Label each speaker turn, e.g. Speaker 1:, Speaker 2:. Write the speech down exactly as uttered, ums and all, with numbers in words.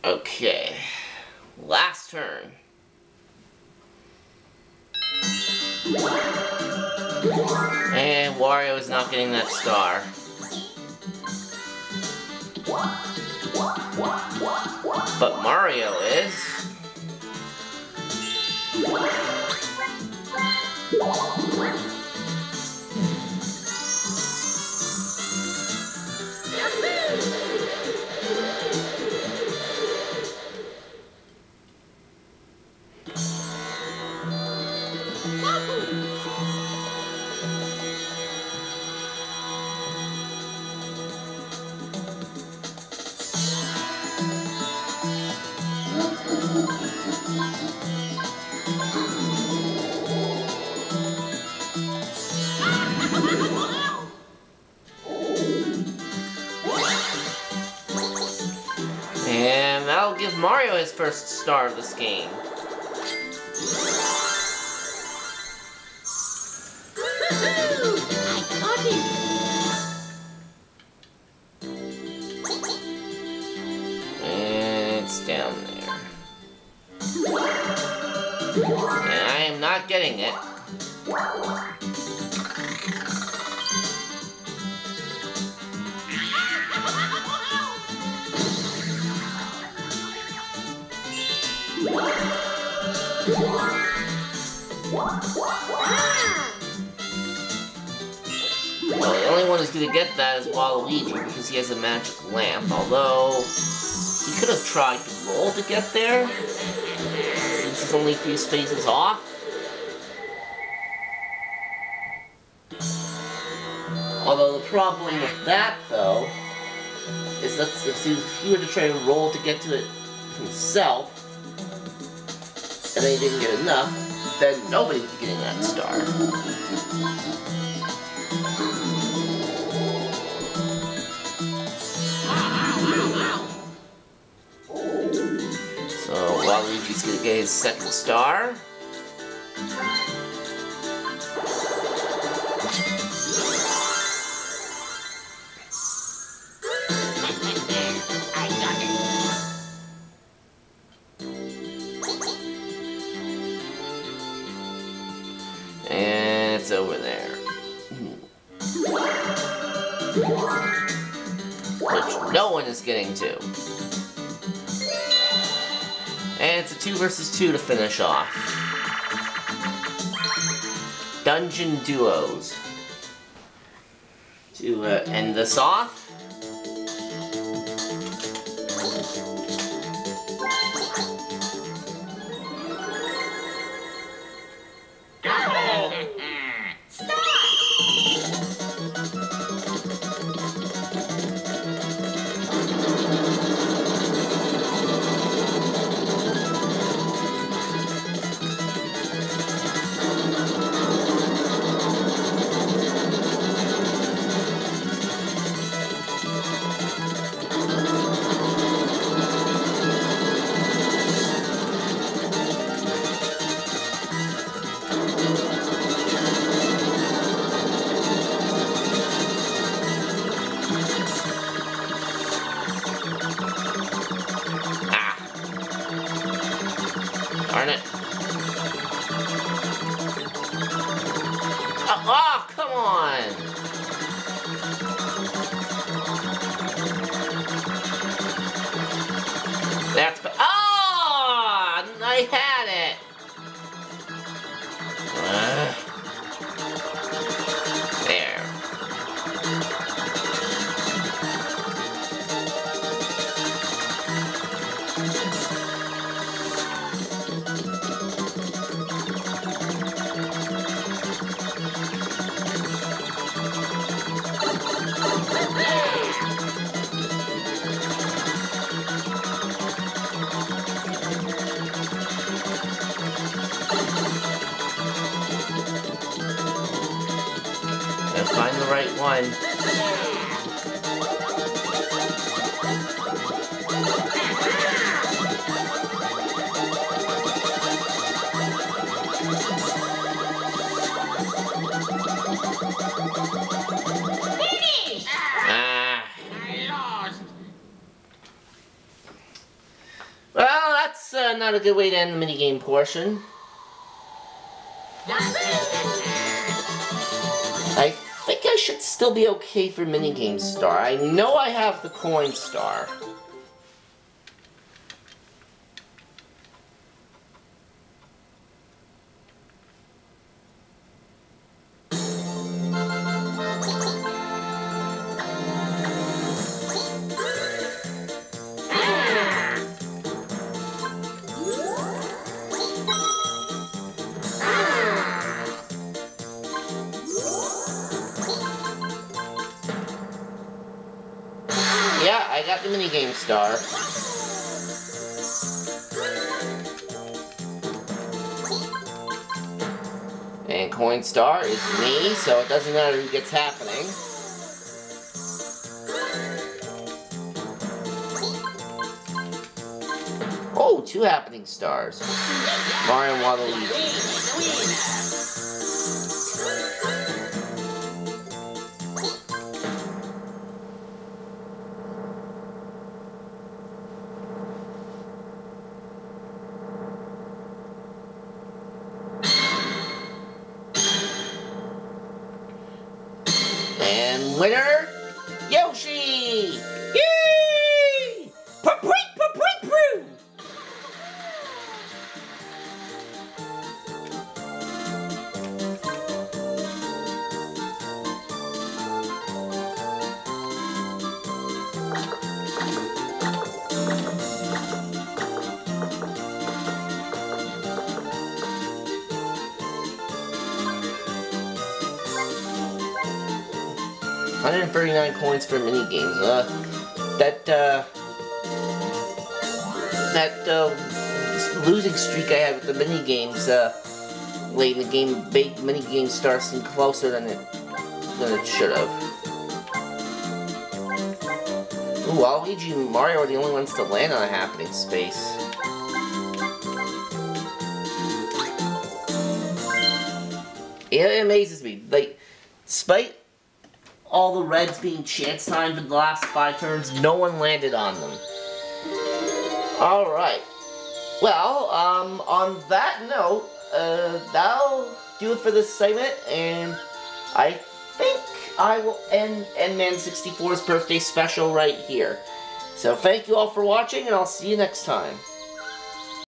Speaker 1: Okay. Last turn. And Wario is not getting that star. But Mario is. And that'll give Mario his first star of this game.
Speaker 2: I got it.
Speaker 1: And it's down there. And I am not getting it. Well, the only one who's gonna get that is Waluigi because he has a magic lamp, although he could have tried to roll to get there since he's only a few spaces off. Although the problem with that, though, is that if he were to try to roll to get to it himself, and then he didn't get enough, then nobody would be getting that star. So Waluigi's gonna get his second star. And it's over there. Which no one is getting to. And it's a two versus two to finish off. Dungeon duos. To uh, end this off. Darn it. Oh, oh, come on! That's... Oh! I had it! Uh, there. Find the right one.
Speaker 2: Finish!
Speaker 1: Ah.
Speaker 2: I lost.
Speaker 1: uh, not a good way to end the minigame portion. I think I should still be okay for minigame star. I know I have the coin star. Yeah, I got the minigame star. And coin star is me, so it doesn't matter who gets happening. Oh, two happening stars. Mario and Waluigi. And winner, Yoshi! Yay! Pa-preek, pa-preek, proo! one hundred thirty-nine coins for minigames. Uh, that, uh, that, uh, losing streak I had with the minigames, uh, late in the game, made minigame star seem closer than it, than it should have. Ooh, Waluigi and Mario are the only ones to land on a happening space. It amazes me. Like, despite all the reds being chance time for the last five turns, no one landed on them. Alright. Well, um, on that note, uh, that'll do it for this segment, and I think I will end N Man sixty-four's birthday special right here. So thank you all for watching, and I'll see you next time.